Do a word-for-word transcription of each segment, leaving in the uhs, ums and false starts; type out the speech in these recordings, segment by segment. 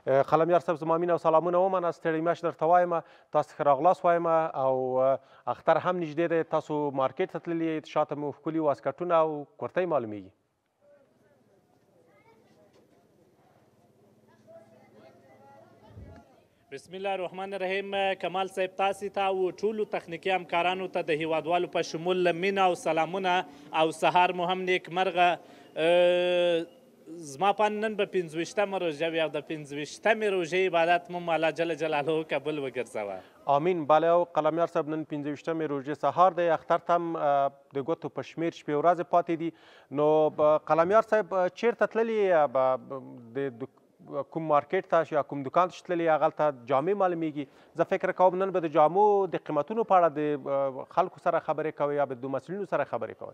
قلمیار صاحب زما مینه او سلامونه ومنه ستړي مه درته وایم تاسو ښه راغلاست وایم او اختر هم نږدې دی تاسو مارکیټ ته تللي شاته مو ښکلي واسکټونه او کورتۍ معلومیږي بسم الله الرحمن الرحیم کمال صاحب تاسې ته او ټولو تخنیکي همکارانو ته د هیوادوالو په شمول مینه او سلامونه او سهار مو هم نیکمرغه زما په نن به پنځه ویشتمه روژه وي او د پنځه ویشتمې روژې عبادت مو الله جل جلاله قبول وګرځوه آمین بله او قلمیار صاحب نن پنځه ویشتمې روژې سهار دی اختر ته هم د ګوتو په شمېر شپې ورځې پاتې دي نو قلمیار صاحب چیرته تللي د کوم مارکیټ ته یا کوم دکان ته چې تللي هغلته جامې معلومیږي زه فکر کوم نن به د جامو د قیمتونو په اړه د خلکو سره خبرې کوئ یا به د مسؤلینو سره خبرې کوئ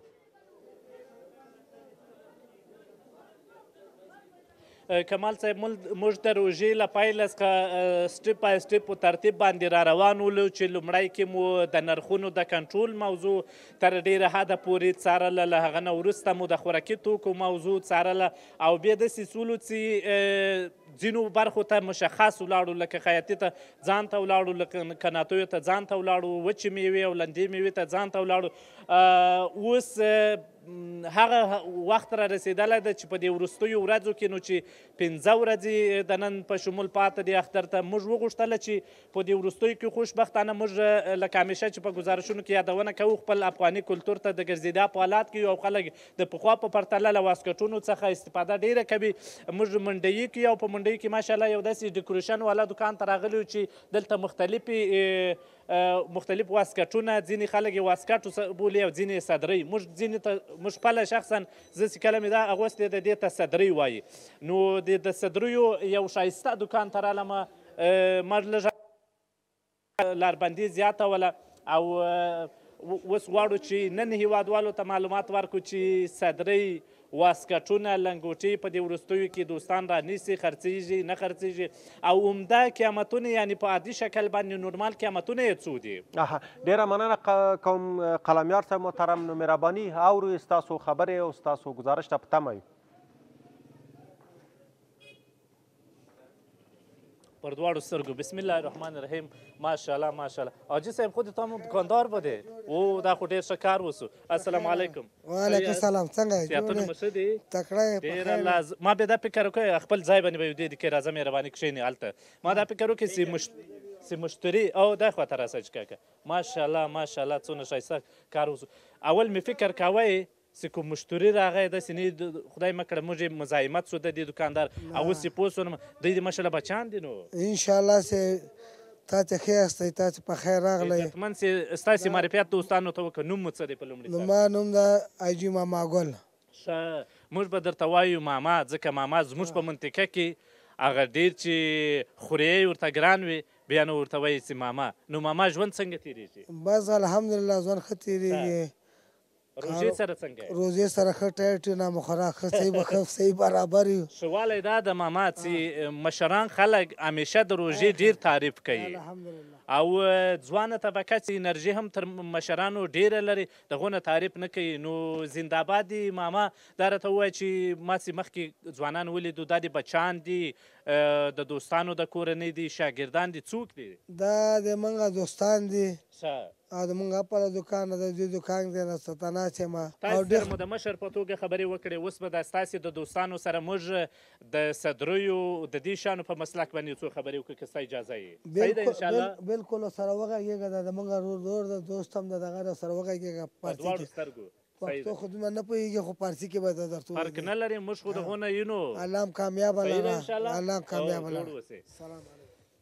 کمال صاحب موږ د روژې له پیله څخه سټپ بای سټپ په ترتیب باندې را روان ولو چې لومړی کې مو د نرخونو د کنټرول موضوع تر ډېره حده پورې څارله له هغه نه وروسته مو د خوراکي توکو موضوع څارله او بیا داسې سولو چې ځینو برخو ته مشخص ولاړو لکه خیاطي ته ځان ته ولاړو لکه کناتیو ته ځان ته ولاړو وچې میوې او لندې میوې ته ځان ته ولاړو اوس هغه وخت را رسېدلی ده چې په دې وروستیو ورځو کې نو چې پنځه ورځې د نن په شمول پاته دي اختر ته موږ وغوښتله چې په دې وروستیو کې خوشبختانه موږ لکه همیشه چې په ګزارشونو کې یادونه کوو خپل افغاني کلتور ته د ګرځېدا په حالات کې او خلک د پخوا په پرتله له واسکټونو څخه استفاده ډېره کوي موږ منډیي کې او په منډیي کې ماشاءالله یو داسې ډیکوریشن والا دکان ته راغلي یو چې دلته مختلفې مختلف واسکټونه ځینې خلک یې واسکټ بولي او ځینې یې صدرۍ موږ ځینې ته موږ خپله شخصا زه چې کله مې دا اغوستې ده دې ته صدرۍ وایي نو د صدریو یو ښایسته دکان ته رالمه ما لږه لاربندي زیاته وله او اوس غواړو چې نن هیوادوالو ته معلومات ورکړو چې صدرۍ واسکټونه لنګوټې په دې وروستیو کې دوستان رانیسي خرڅېږي نه خرڅېږي او عمده قیمتونه یعنې په عادي شکل باندې نورمال قیمتونه یې څو دي ډېره مننه کوم قلمیار صاحب محترم نو مهرباني اورو ستاسو خبرې او ستاسو ګزارش ته په تمه یو پر دواړو سترګو بسم الله الرحمن الرحیم ماشاءالله ماشاءالله حاجي صاحب خودت هم دکاندار بودی او دا خو ډېر ښه کار وسو السلام علیکم وعلیکم السلام څنګه یې صحتونه مو ښه دي تکړه ډېره لاز ما بیا دا فکر وکړی خپل ځای باندې به یو دی کې راځه مهرباني کښېنې هلته ما دا فکر وکړی چې چې مشتري او دا خواته راسه چې کاکه ماشاءالله ماشاءالله څونه ښایسته کار وسو اول مې فکر کوی چې کوم مشتري راغی داسې نه خدای مه کړه موږ یې مزاحمت شو د دې دکاندار او اوس یې پوه شولم دوی د ماشاءالله بچیان دي نو انشاءالله چې تا ته ښه یاستئ تاسې په خیر راغلی عزتمند چې ستاسې معرفیت دوستانو ته وکړه نوم مو څه دی په لومړي نو ما نوم د حاجي ماما ګل ښه موږ به درته وایو ماما ځکه ماما زموږ په منطقه کې هغه ډېر چې خورې ورته ګران وي بیا نو ورته وایي چې ماما نو ماما ژوند څنګه تېرېږي بس الحمدلله ژوند ښه تېرېږي روژې سره څنګه روژې سره ښه ټایټ نه مو خوراک ښه صحیح به ښه صحیح برابر یو ښه والی دا د ماما چې مشران خلک همیشه د روژې ډېر تعریف کوي او ځوانه طبقه چې انرژي هم تر مشرانو ډېره لري دغو نه تعریف نه کوي نو زنده‌باد دي ماما دا راته ووایه چې ما چې مخکې ځوانان ولیدو دا د بچیان دي د دوستانو د کورنۍ دي شاګردان دي څوک دي دا د موږ دوستان دي ښه او د موږ خپله دوکان ده د دې دوکان دی نه ستنه چې ما تاسو سره مو د مشر په توګه خبرې وکړې اوس به د ستاسې د دوستانو سره موږ د صدریو د دې شیانو په مسلک باندې څو خبرې وکړو که ستا اجازه یې صحیح ده انشاءالله بلکل سره وغږېږه دا د موږ ورور د دوست هم د دغه سره وغږېږه په دواړو سترګو پښتو خو دومره نه پوهېږي خو فارسي کې به درته فرق نه لري موږ خو دغو نه یو نو الله هم کامیابه لره الله هم کامیابه لره سلام علیکم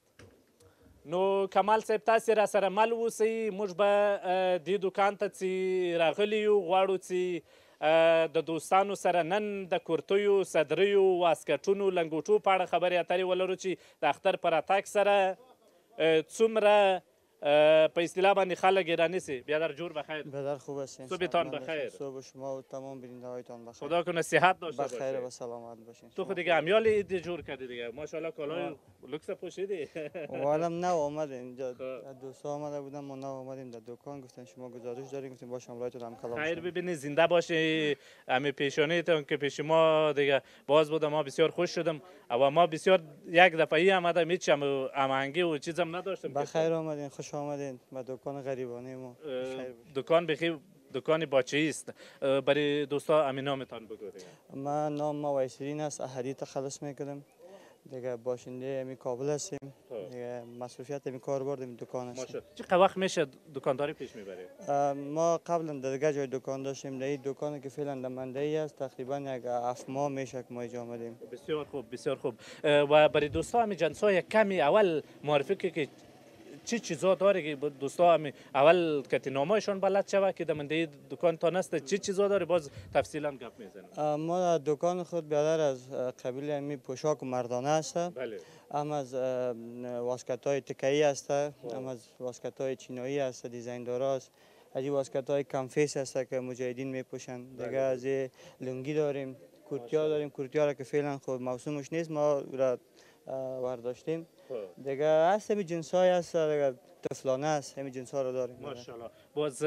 نو کمال صاحب تاسې را سره مل اوسئ موږ به دې دکان ته چې راغلي یو غواړو چې د دوستانو سره نن د کورتیو صدریو واسکټونو لنګوټو په اړه خبرې اترې ولرو چې د اختر په راتګ سره څومره په اصطلاح باندې خلک یې رانیسي. بیادر جور بخیر. بیادر خوب هستین. صبحتان بخیر. صبح شما و تمام بیننده هایتان بخیر. خدا کنه صحت داشته باشید. بخیر و سلامت باشین. تو خود دیگه امیال عید جور کردی دیگه. ماشاءالله کالای لوکس پوشیدی. والم نه اومد اینجا دوستا آمده بودن ما نه اومدیم در دکان گفتن شما گزارش دارین گفتیم باشه امرایتون هم کلام. خیر ببینید زنده باشی. همه پیشانیتون که پیش ما دیگه باز بود ما بسیار خوش شدم و ما بسیار یک دفعه آمدم هیچ هم امنگی و چیزم نداشتم. بخیر آمدین خوش آمدین به دکان غریبانه ما. دکان بخیر دکان باچه است. برای دوستا همین نامتان بگو دیگه. من نام ما ویسرین است. احدی تخلص میکنم دیگه باشنده می کابل هستیم دیگه مسئولیت می کار بردیم دکان هستیم. چقدر وقت میشه دکانداری پیش میبرید؟ ما قبلا در دیگه جای دکان داشتیم در این دکانی که فعلا در منده‌ای است تقریبا یک هفت ماه میشه که ما اینجا آمدیم. بسیار خوب بسیار خوب. و برای دوستا همین جنسای کمی اول معرفی که چی چیزا داره که دوستا همین اول کتی نامایشان بلد شوه که در منده دکان تا نسته چی چیزا داره باز تفصیلا گپ میزنیم. ما در دکان خود بیادر از قبیل همی پوشاک و مردانه است. بله. هم از واسکت های تکایی است، هم از واسکت های چینایی است، دیزاین داراست. از این واسکت های کمفیس است که مجاهدین میپوشند. دیگه از لنگی داریم، کورتیا داریم، کورتیا را که فعلا خود موسمش نیست ما را ورداشتیم. دیگه هست همین جنس های هست دیگه طفلانه است همین جنس ها رو داریم. ماشاءالله. باز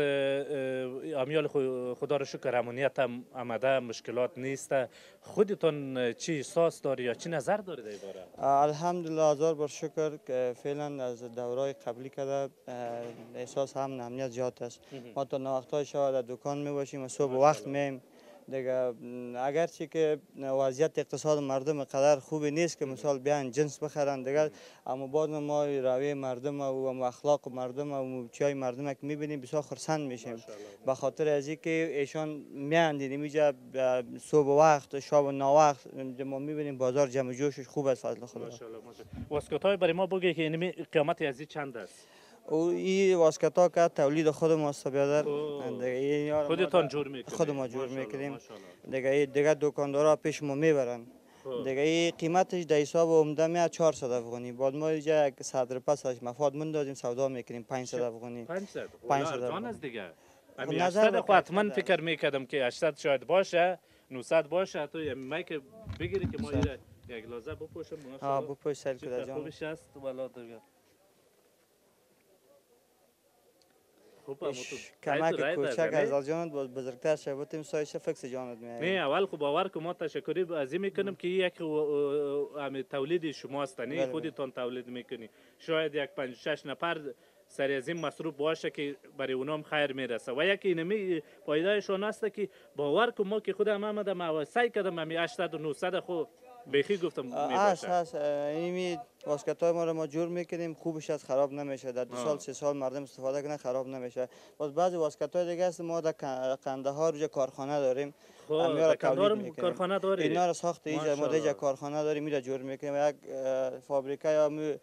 امیال خدا رو شکر امنیت هم آمده مشکلات نیست. خودتون چی احساس داری یا چی نظر داری در این باره؟ الحمدلله هزار بار شکر که فعلا از دورای قبلی کده احساس هم امنیت زیاد است. ما تا وقتای شب در دکان می باشیم و صبح وقت میم دیگه اگرچه که وضعیت اقتصاد مردم قدر خوبی نیست که مثال بیان جنس بخرن دیگه اما بعد ما روی مردم و اخلاق مردم و چای مردم که میبینیم بسیار خرسند میشیم به خاطر از اینکه ایشان میان دیدیم اینجا صبح وقت شب و ناوقت ما میبینیم بازار جمع جوشش خوب است فضل خدا. ماشاءالله ماشاءالله. واسکت‌های برای ما بگی که این قیمت از این چند است؟ او این واسکت ها که تولید خود ما است بیادر. خودتان جور میکنید؟ خود ما جور میکنیم. دیگه دیگه دکاندارا پیش ما میبرن. دیگه این قیمتش در حساب عمده میاد چهارصد افغانی. بعد ما اینجا یک صدر پسش مفاد مندازیم سودا میکنیم پانصد افغانی. پانصد. پانصد افغانی است دیگه. امی هشتصد خو حتما فکر میکردم که هشتصد شاید باشه، نهصد باشه. تو می که بگیری که ما یک لحظه بپوشم. ها بپوش سر کده جان. خوبش است والا دیگه. کمک کوچک از جانت بزرگتر شد بودیم سایش فکس جانت میاد. نه اول خب باور که ما تشکری از این میکنم که یک همه تولید شماست نه خودتون تولید میکنی. شاید یک پنج شش نفر سر از این مصروف باشه که برای اونام خیر میرسه و یکی اینمی پایدایشون است که باور که ما که خودم آمدم و سعی کردم همی هشتصد و نهصد خو بخی گفتم میباشه. هست هست اینمی واسکت های ما رو ما جور میکنیم خوبش از خراب نمیشه در دو سال سه سال مردم استفاده کنه خراب نمیشه. باز بعضی واسکت های دیگه است ما در قندهار رو کارخانه داریم. خب کندهار کارخانه داریم. اینا رو ساخت اینجا ما در کارخانه داریم میره جور میکنیم. یک فابریکه یا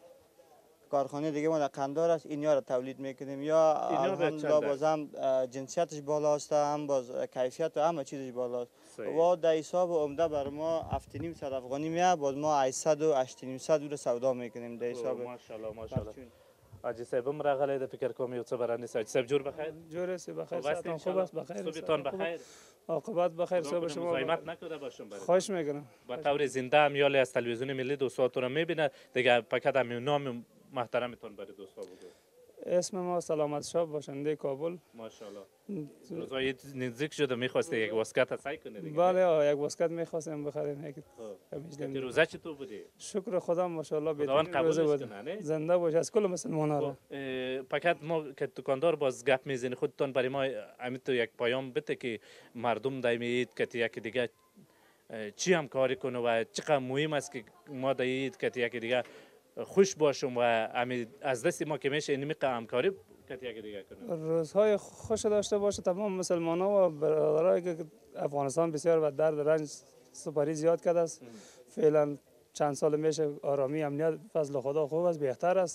کارخانه دیگه ما در قندهار است اینیا رو تولید میکنیم. یا الحمدلله باز هم جنسیتش بالاست هم باز کیفیت و همه چیزش بالاست. و در حساب عمده بر ما هفت و نیم صد افغانی میاد باز ما هشتصد و هشت و نیم صد رو سودا میکنیم در حساب. ماشاءالله ماشاءالله. آجی صاحبم راغلی د فکر کوم یو څه برانی ساج صاحب جور بخیر. جور است بخیر سلام خوب است بخیر. صبحتان بخیر. عاقبت بخیر صبح شما. مزاحمت نکرده باشم برای. خواهش میکنم. با طور زنده امیال از تلویزیون ملی دوستاتون رو میبینه دیگه فقط همین نام محترمتون برای دوستا بگو. اسم ما سلامت شاه باشنده کابل. ماشاءالله. روزای نزدیک شده میخواسته یک واسکت سعی کنه دیگه. بله یک واسکت میخواستم بخریم یک. که روزه چطور بودی؟ شکر خدا ماشاءالله بهترین روزه بود. زنده باش از کل مسلمان‌ها را. فقط ما که دکاندار باز گپ میزنی خودتون برای ما همین تو یک پیام بده که مردم دایمید که یک دیگه چی هم کاری کنه و چقدر مهم است که ما دایید که یک دیگه خوش باشم و از دست ما که میشه اینمی همکاری کتی دیگه کنیم. روزهای خوش داشته باشه تمام مسلمان ها و برادرایی که افغانستان بسیار و درد رنج سپاری زیاد کرده است. فعلا چند سال میشه آرامی امنیت فضل خدا خوب است بهتر است.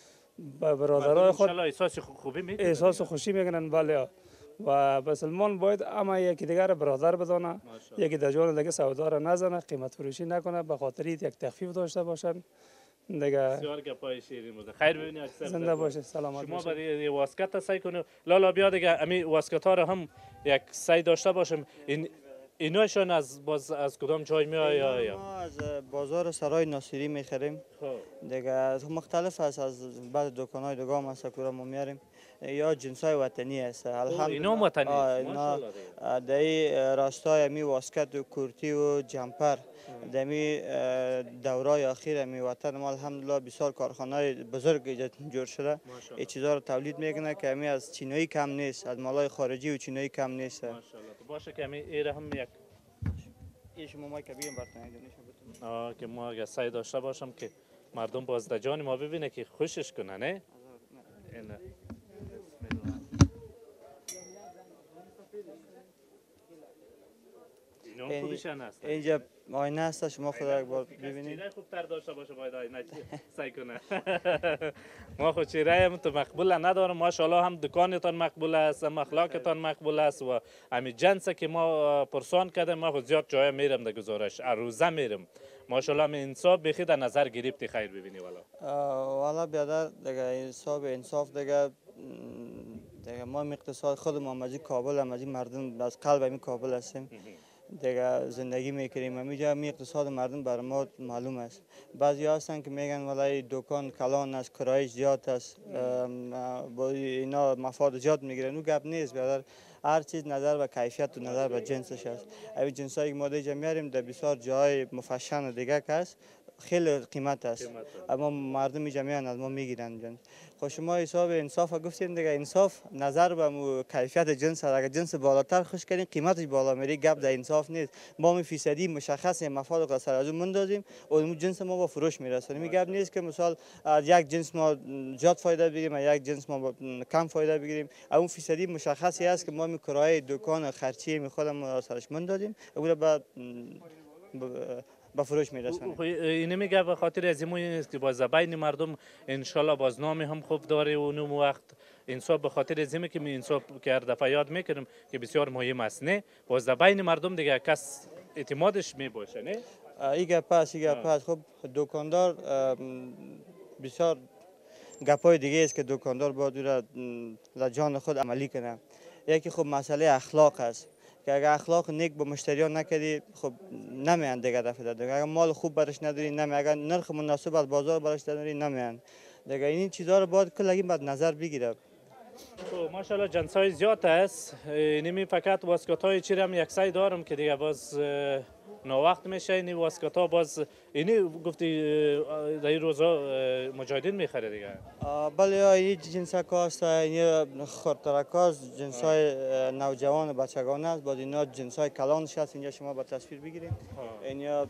با برادرای خود احساس خوبی میکنن احساس خوشی میکنن بله و مسلمان باید اما یکی دیگر برادر بدانه یکی در جان دیگه سودا را نزنه قیمت فروشی نکنه به خاطر یک تخفیف داشته باشن دیگه بسیار گپای شیرین بوده. خیر ببینی اکثر زنده باشه، سلامت شما باشه. برای واسکت سعی کنید لالا بیا دیگه امی واسکت ها رو هم یک سعی داشته باشم. این ایناشون از باز از کدام جای میاد یا یا ما از بازار سرای ناصری میخریم. خب دیگه مختلف است، از بعض دکان‌های دیگه هم هست که ما میاریم، یا جنسای وطنی است. اینا هم وطنی است. اینا ماشاءالله دیگه. در این راستای می واسکت و کورتی و جمپر در می دورای اخیر می وطن ما الحمدلله بسیار کارخانه‌های بزرگ جور شده. این چیزا رو تولید میکنه که می از چینایی کم نیست، از مالای خارجی و چینایی کم نیست. ماشاءالله. باشه که می ایره هم یک این شما ما که بگیم برتن بتون. آه که ما اگه سعی داشته باشم که مردم باز در جان ما ببینه که خوشش کنه نه. این اینا خوبشن هست. اینجا آینه است، شما خدا یک بار ببینید. چهره خوب تر داشته باشه باید آینه سعی کنه. ما خود چهره هم تو مقبول ندارم. ماشاءالله هم دکانتان مقبول است، هم اخلاقتان مقبول است و همین جنس که ما پرسان کردیم ما خود زیاد جای میرم در گزارش روزه میرم. ماشاءالله من انصاف بخی در نظر گرفتی خیر ببینی والا. والا بیادر دیگه حساب انصاف دیگه دیگه ما اقتصاد خود ما از کابل هم از مردم از قلب همین کابل هستیم. دیگه زندگی میکنیم همینجا، می اقتصاد مردم بر ما معلوم است. بعضی هستن که میگن ولای دکان کلان است، کرایه زیاد است، با اینا مفاد زیاد میگیرن. اون گپ نیست بیادر. هر چیز نظر به کیفیت و نظر به جنسش است. این جنسایی که ما دیگه میاریم در بسیار جای مفشن دیگه که است خیلی قیمت است، اما مردم جمعیان از ما میگیرن. خب شما حساب انصاف گفتین دیگه، انصاف نظر به کیفیت جنس. اگر جنس بالاتر خوش کنین قیمتش بالا میره، گپ در انصاف نیست. ما می فیصدی مشخص مفاد را سر از اون مندازیم و اون جنس ما با فروش میرسونیم. این گپ نیست که مثال از یک جنس ما زیاد فایده بگیریم و یک جنس ما کم فایده بگیریم. اون فیصدی مشخصی است که ما می کرایه دکان خرچی می خودمون را سرش مندازیم و بعد با فروش میرسونه. این میگه به خاطر از این است که باز بین مردم انشالله باز نام هم خوب داره و اون وقت انصاف به خاطر از اینه که می انصاف که هر دفعه یاد میکنم که بسیار مهم است نه باز بین مردم دیگه کس اعتمادش می باشه نه. ایگه پس ایگه پس خب دکاندار بسیار گپای دیگه است که دکاندار باید را جان خود عملی کنه. یکی خب مسئله اخلاق است که اگر اخلاق نیک با مشتریان نکردی خب نمیان دیگه دفعه دیگه. اگر مال خوب برش نداری نمی، اگر نرخ مناسب از بازار برش نداری نمیان دیگه. این چیزا رو باید کلی بعد نظر بگیره. خب ماشاءالله جنسای زیاد است. نمی فقط واسکت‌های چی هم یک سعی دارم که دیگه باز ناوقت میشه این واسکت‌ها باز اینی گفتی در این روزا مجاهدین میخره دیگه. بله این جنس کاست، این خورترکاست، جنسای نوجوان بچگان است. بعد اینا جنسای کلانش است. اینجا شما با تصویر بگیرید. اینا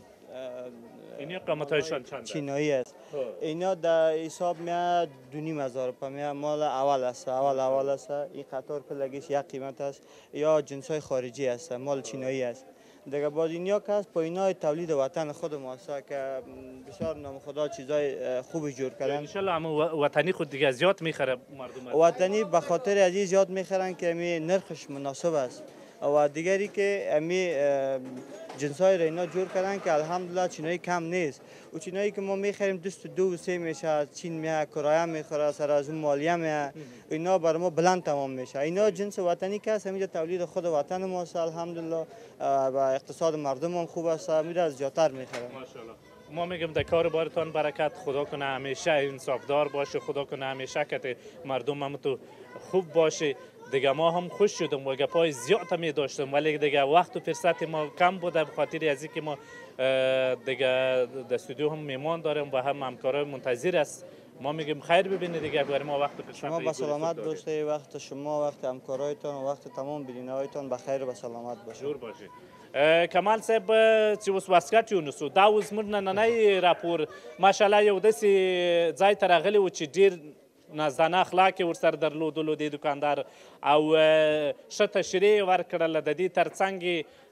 این قیمتایشان چند چینایی است. اینا در حساب میاد دو نیم هزار روپیه میاد. مال اول است، اول اول است. این قطار کلگیش یک قیمت است. یا جنسای خارجی است، مال چینایی است. دیگه بعد اینیا که است پایینای تولید وطن خود ما است که بسیار نام خدا چیزای خوبی جور کردن. ان شاء الله هم وطنی خود دیگه زیاد میخره مردم. وطنی به خاطر از این زیاد میخرن که می نرخش مناسب است. و دیگری که امی جنسای را اینا جور کردن که الحمدلله چینایی کم نیست. و چینایی که ما میخریم دوست دو و سه میشه، چین میه، کرایه میخوره، سر از اون مالیه میه، اینا بر ما بلند تمام میشه. اینا جنس وطنی که است، همینجا تولید خود وطن ماست الحمدلله و اقتصاد مردم هم خوب است، میره از زیادتر میخرن. ماشاءالله. ما میگم در کار بارتان برکت، خدا کنه همیشه انصافدار باشه، خدا کنه همیشه که مردم هم تو خوب باشه. دیگه ما هم خوش شدم و گپای زیاد می داشتم ولی دیگه وقت و فرصت ما کم بوده به خاطر از اینکه ما دیگه در استودیو هم میمان داریم و هم همکارای منتظر است. ما میگیم خیر ببینید دیگه اگر ما وقت و فرصت شما با سلامت باشید، وقت شما، وقت همکارایتان و وقت تمام بینایتان بخیر و سلامت باشه. جور باشه. کمال صاحب چې اوس واسکټ یو نسو دا اوس موږ نننی راپور ماشاءالله یو داسې ځای ته راغلی و چې ډېر نازدانه اخلاق یې ورسره درلودلو دې دوکاندار او ښه تشریح یې ورکړله. د دې ترڅنګ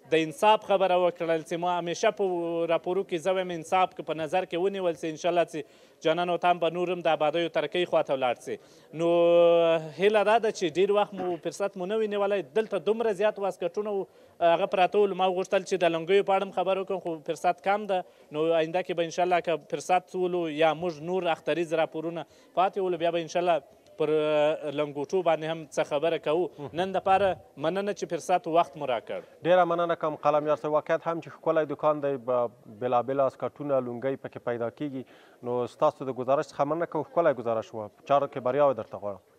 د انصاف خبره وکړل چې ما همیشه په راپورو کې زه وایم انصاف که په نظر کې ونیول سي انشاءالله چې جانانو ته هم به نور هم د آبادیو ترقۍ خواته ولاړ سي. نو هیله دا ده چې ډېر وخت مو فرصت مو نه وي نیولی، دلته دومره زیات واسکټونه هغه پراته ول، ما غوښتل چې د لنګیو په اړه هم خبرې وکړم خو فرصت کم ده. نو آینده کې به انشاءالله که فرصت ولو یا موږ نور اختریز راپورونه پاتې ولو بیا به انشاءالله پر لنګوټو باندې هم څه خبره کوو. نن دپاره مننه چې فرصت وخت مو راکړ. ډېره مننه کوم قلميار صاحب. واقعیت هم چې ښکلی دوکان دی، بېلابېل اسکټونه لونګۍ پکې پیدا کېږي. نو ستاسو د ګزارش څخه مننه کوم، ښکلی ګزارش و، په چارو کې بریاوې درته غواړم.